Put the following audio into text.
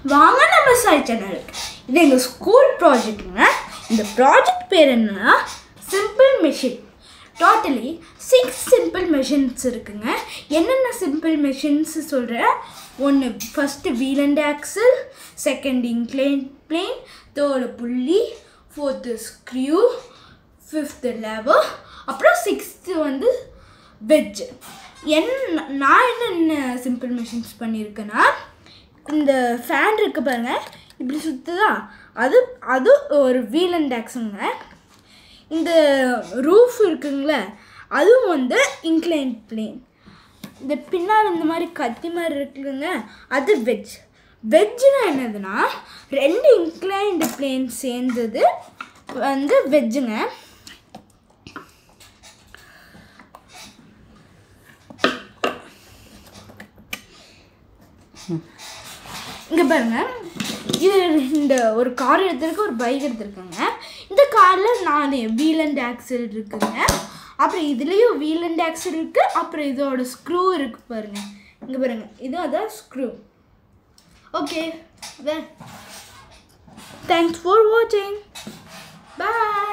வாங்க நம்ம சாய் சேனலுக்கு. இது எங்கள் ஸ்கூல் ப்ராஜெக்ட்டுங்க. இந்த ப்ராஜெக்ட் பேர் என்னன்னா simple machine. Totally 6 simple machines இருக்குங்க. என்னென்ன சிம்பிள் மெஷின்ஸ் சொல்கிறேன். ஒன்று first wheel and axle, second incline plane, third pulley, fourth screw, fifth lever, அப்புறம் சிக்ஸ்த்து வந்து வெஜ். நான் என்னென்ன சிம்பிள் மெஷின்ஸ் பண்ணியிருக்கேன்னா, இந்த ஃபேன் இருக்குது பாருங்கள், இப்படி சுற்றுதா, அது ஒரு வீல் அண்ட் ஆக்ஸுங்க. இந்த ரூஃப் இருக்குங்களே, அதுவும் வந்து இன்க்ளைன் பிளேன். இந்த பின்னால் இந்த மாதிரி கத்தி மாதிரி இருக்குதுங்க, அது வெஜ். வெஜ்ஜுனா என்னதுன்னா 2 இன்க்ளைன்டு பிளேன் சேர்ந்தது வந்து வெஜ்ஜுங்க. இங்கே பாருங்கள், இது இந்த ஒரு கார் எடுத்துருக்கு, ஒரு பைக் எடுத்துருக்குங்க. இந்த காரில் 4 வீல் அண்ட் ஆக்சில் இருக்குங்க. அப்புறம் இதுலேயும் வீல் அண்ட் ஆக்சில் இருக்குது. அப்புறம் இதோட ஸ்க்ரூ இருக்குது பாருங்கள், இங்கே பாருங்கள், இது அதான் ஸ்க்ரூ. ஓகே, தேங்க்ஸ் ஃபார் வாட்சிங். பாய்.